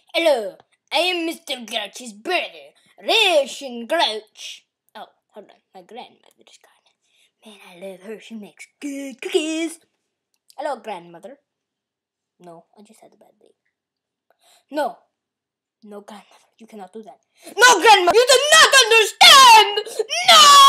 Hello, I am Mr. Grouch's brother, Ration Grouch. Oh, hold on, my grandmother is gone. Man, I love her. She makes good cookies. Hello, grandmother. No, I just had a bad day. No, grandmother, you cannot do that. No, grandmother, you do not understand. No.